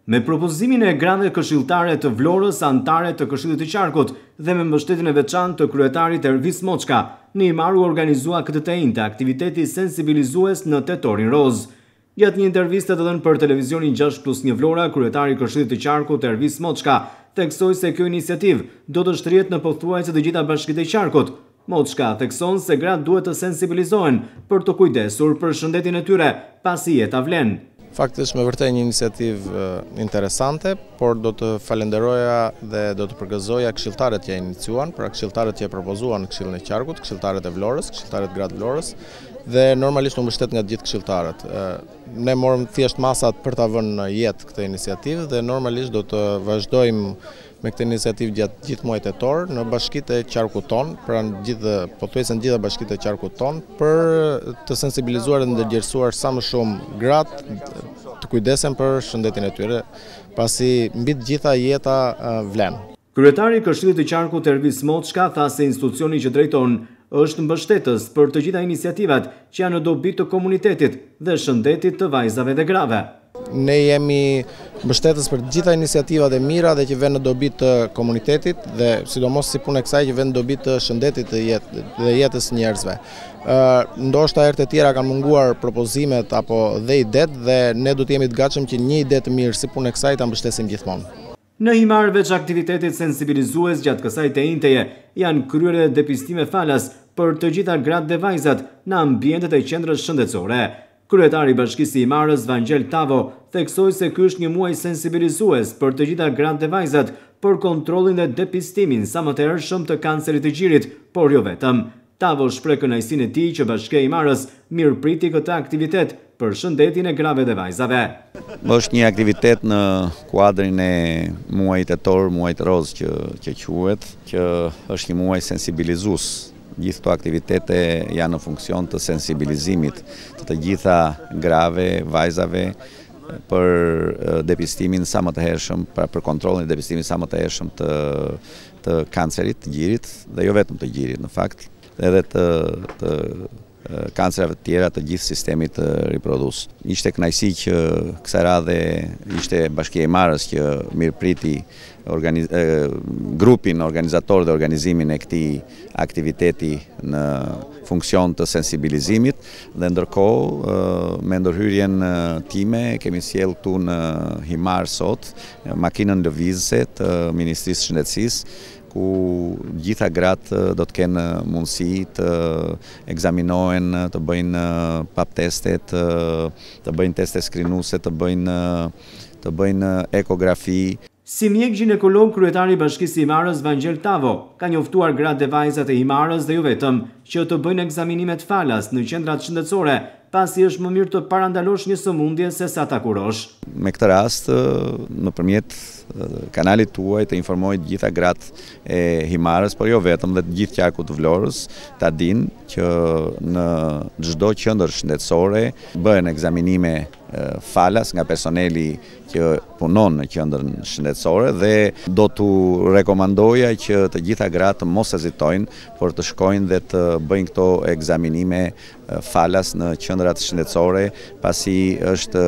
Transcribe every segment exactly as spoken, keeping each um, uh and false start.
Me propozimin e grave këshilltare të Vlorës, anëtare të Këshillit të Qarkut dhe me mbështetjen e veçantë të kryetarit Ervis Moçka, Neymar u organizua këtë të njëjtë aktiviteti sensibilizues në Tetorin Roz. Gjatë një interviste të dhënë për televizionin gjashtë plus një Vlora, kryetari i Këshillit të Qarkut Ervis Moçka theksoi se kjo iniciativë do të shtrihet në pothuajse të gjitha bashkitë e Qarkut. Moçka thekson se gratë duhet të sensibilizohen për të kujdesur për shëndetin e tyre pasi jeta vlen. Faktikisht me vërtet një iniciativë interesante, por do të falenderoja dhe do të përgëzoja këshilltarët që e iniciuan, pra këshilltarët që e propozuan në Këshillin e Qarkut, këshilltarët e Vlorës, këshilltarët gratë Vlorës, dhe normalisht u mbështet nga gjithë këshilltarët. Ne morëm thjesht masat për ta vënë në jetë këtë iniciativë dhe normalisht do të vazhdojmë me këtë iniciativë gjatë gjithë muajit tetor në bashkitë e Qarkut ton, pra në gjithë pothuajse në gjitha bashkitë e Qarkut ton, për të sensibilizuar dhe ndërgjerësuar sa më shumë gratë të kujdesen për shëndetin e tyre, pasi mbi të gjitha jeta vlen. Kryetari i Këshillit të Qarkut Ervis Moçka tha se institucioni që drejton është mbështetës për të gjitha iniciativat që janë në dobi të komunitetit dhe shëndetit të vajzave dhe grave. Ne jemi mbështetës për gjitha iniciativat e mira dhe që vjen në dobi të komunitetit dhe sidomos si punë e kësaj që vjen në dobi të shëndetit të jetë, dhe jetës njerëzve. Ndoshta herët e tjera kanë munguar propozimet apo dhe idet dhe ne do të jemi të gatshëm që një ide të mirë si punë e kësaj ta mbështesim gjithmonë. Në Himar, veç aktivitetit sensibilizues gjatë kësaj të njëjtëje, janë kryer edhe depistime falas për të gjitha gratë dhe vajzat në ambientet e qendrës shëndetësore. Kryetari i Bashkisë së Himarës, Vangel Tavo, theksoi se ky është një muaj sensibilizues për të gjitha gratë dhe vajzat për kontrollin dhe depistimin sa më të hershëm të kancerit të gjirit, por jo vetëm. Tavo shpreh kënaqësinë e tij që Bashkia e Himarës mirëpriti këtë aktivitet për shëndetin e grave dhe vajzave. Është një aktivitet në kuadrin e muajit tetor, muajit roz që që quhet, që është një muaj sensibilizues. Gjithë këto aktivitete janë në funksion të sensibilizimit të të gjitha grave, vajzave për depistimin sa më të hershëm, pra për kontrollin e depistimit sa më të hershëm të të kancerit të gjirit dhe jo vetëm të gjirit në fakt, edhe të të kancerave të tjera të gjithë sistemit riprodhues. Ishte kënaqësi që kësaj radhe ishte Bashkia e Himarës që mirëpriti organiz... grupin organizator dhe organizimin e këtij aktiviteti në funksion të sensibilizimit dhe ndërkohë me ndërhyrjen time kemi sjellë këtu në Himar sot makinën lëvizëse të Ministrisë së Shëndetësisë, ku gjitha gratë do të kenë mundësi të ekzaminohen, të bëjnë pap teste, të, të bëjnë teste skrinuese, të bëjnë të bëjnë ekografi. Si mjek ginekolog, kryetari i Bashkisë së Himarës, Vangel Tavo, ka njoftuar gratë dhe vajzat e Himarës dhe jo vetëm që të bëjnë ekzaminimet falas në qendrat shëndetësore, pasi është më mirë të parandalosh një sëmundje se sa ta kurosh. Me këtë rast, nëpërmjet kanalit tuaj të informoj të gjitha gratë e Himarës, por jo vetëm dhe të gjithë Qarkut të Vlorës, ta dinë që në çdo qendër shëndetësore bëhen ekzaminime falas nga personeli që punon në qendrën shëndetësore dhe do t'u rekomandoja që të gjitha gratë mos hezitojnë, por të shkojnë dhe të bëjnë këto ekzaminime falas në qendrat shëndetësore, pasi është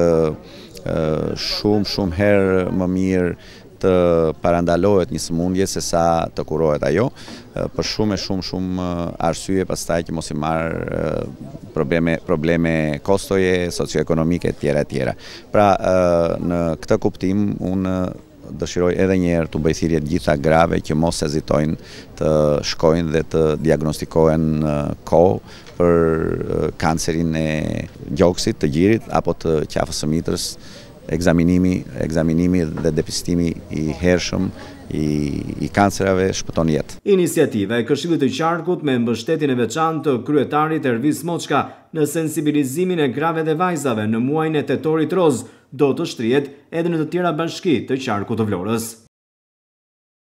shumë shumë herë më mirë të parandalohet një sëmundje se sa të kurohet ajo, për shumë e shumë shumë arsye pastaj që mos i marr probleme probleme kostoje socioekonomike e tjera e tjera. Pra në këtë kuptim unë dëshiroj edhe një herë të bëj thirrje të gjitha grave që mos hezitojnë të shkojnë dhe të diagnostikohen në kohë për kancerin e gjoksit, të gjirit apo të qafës së mitrës. Ekzaminimi, ekzaminimi dhe depistimi i hershëm i, i kancerave shpëton jetë. Iniciativa e Këshillit të Qarkut me mbështetjen e veçantë të kryetarit Ervis Moçka në sensibilizimin e grave dhe vajzave në muajin e tetorit roz do të shtrihet edhe në të tjera bashki të Qarkut të Vlorës.